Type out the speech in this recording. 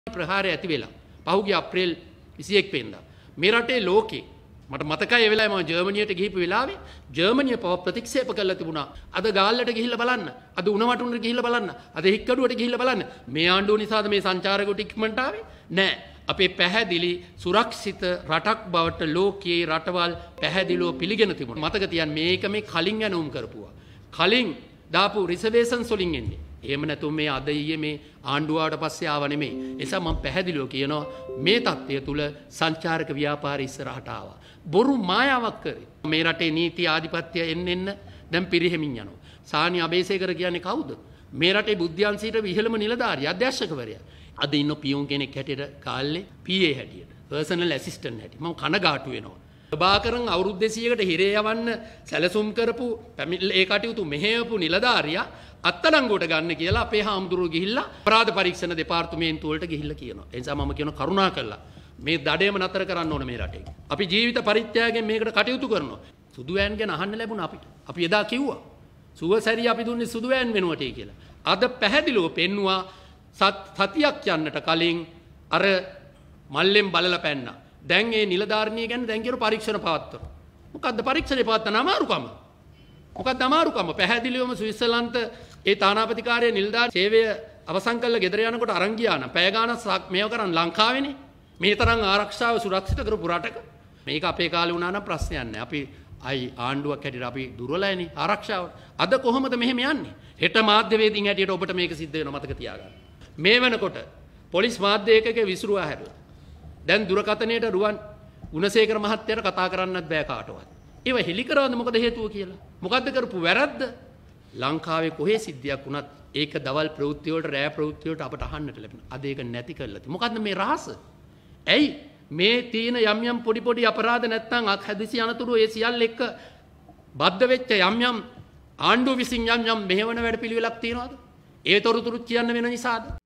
ප්‍රහාරය ඇති වෙලා පහුගිය අප්‍රේල් 21 වෙනිදා මේ රටේ ලෝකේ මට මතකයි ඒ වෙලාවේ මම ජර්මනියට ගිහිපු වෙලාවේ ජර්මනිය පව ප්‍රතික්ෂේප කළා තිබුණා. අද ගාල්ලට ගිහිල්ලා බලන්න. අද උණවටුනට ගිහිල්ලා බලන්න. අද හික්කඩුවට ගිහිල්ලා බලන්න. මේ ආණ්ඩුව නිසාද මේ සංචාරකයෝ ටික්මන්ට ආවේ? නෑ. අපේ පැහැදිලි සුරක්ෂිත රටක් බවට ලෝකයේ රටවල් පැහැදිලිව පිළිගෙන තිබුණා. මතක තියන්න මේක මේ කලින් යනුම් කරපුවා. කලින් දාපු රිසර්වේෂන්ස් වලින් එන්නේ. එහෙම නැතුව මේ අද ඊයේ මේ ආණ්ඩුවාට පස්සේ ආව නෙමෙයි. ඒ නිසා මම පැහැදිලිව කියනවා මේ தත්ත්වය තුල සංචාරක ව්‍යාපාරය ඉස්සරහට ආවා. බොරු මායාවක් කරේ. මේ රටේ නීති ආධිපත්‍ය එන්න දැන් පිරිහෙමින් යනවා. සානි අබේසේකර කියන්නේ කවුද? මේ රටේ බුද්ධ්‍යංශීට ඉහළම නිලධාරිය අධ්‍යක්ෂකවරයා. අද ඉන්න පියුන් කෙනෙක් හැටියට කාලේ PA හැටියට පර්සනල් ඇසිස්ටන්ට් හැටියට මම කනගාටු වෙනවා. ප්‍රභාකරන් අවුරුදු 200කට හිරේ යවන්න සැලසුම් කරපු ඒ කටයුතු මෙහෙයපු නිලධාරියා අත්අඩංගුවට ගන්න කියලා අපේ හාමුදුරුවෝ ගිහිල්ලා අපරාධ පරීක්ෂණ දෙපාර්තමේන්තුව වලට ගිහිල්ලා කියනවා. ඒ නිසා මම කියන කරුණා කළා මේ දඩේම නතර කරන්න ඕන මේ රටේ. අපි ජීවිත පරිත්‍යාගයෙන් මේකට කටයුතු කරනවා. සුදු වෑන් ගැන අහන්න ලැබුණා අපිට. අපි එදා කිව්වා සුවසැරිය අපි දුන්නේ සුදු වෑන් වෙනුවටයි කියලා. අද පැහැදිලිව පෙන්නවා සතියක් යන්නට කලින් අර මල්ලෙන් බලලා පැන්නා. දැන් මේ නිලධාරණිය ගැන දැන් කියන පරීක්ෂණ පවත්වනවා. මොකද්ද පරීක්ෂණේ පවත්වන අමාරුකම? මොකක්ද අමාරුකම? පැහැදිලිවම ස්විට්සර්ලන්ත ඒ තානාපතිකාරය නිලධාරී සේවය අවසන් කළා ගෙදර යනකොට අරන් ගියා නම් පැය ගාණක් මේව කරන් ලංකාවේනේ. මේ තරම් ආරක්ෂාව සුරක්ෂිත කරපු රටක මේක අපේ කාලේ වුණා නම් ප්‍රශ්නයක් නැහැ. අපි ආණ්ඩුවක් හැටියට අපි දුර්වලයිනේ ආරක්ෂාවට. අද කොහොමද මෙහෙම යන්නේ? හෙට මාධ්‍යවේදීන් හැටියට ඔබට මේක සිද්ධ වෙනවා මතක තියාගන්න. මේ වෙනකොට පොලිස් මාධ්‍ය ඒකකයේ විසිරුවා හැරුවා. දැන් දුරකථනයේට රුවන් ගුණසේකර මහත්තයාට කතා කරන්නත් බෑ කාටවත්. ඒව හෙලි කරවන්න මොකද හේතුව කියලා? මොකද්ද කරපු වැරද්ද? ලංකාවේ කොහේ සිද්ධියක් වුණත් ඒක දවල් ප්‍රවෘත්ති වලට රෑ ප්‍රවෘත්ති වලට අපට අහන්නට ලැබෙනවා. අද ඒක නැති කරලා තියෙනවා. මොකද්ද මේ රහස? ඇයි මේ තීන යම් පොඩි අපරාධ නැත්නම් හදිසි අනතුරු ඒ සියල්ල එක්ක බද්ධ වෙච්ච යම් ආණ්ඩුව විසින් යම් මෙහෙවන වැඩ පිළිවෙලක් තියනවාද? ඒ තොරතුරු කියන්න වෙන නිසාද?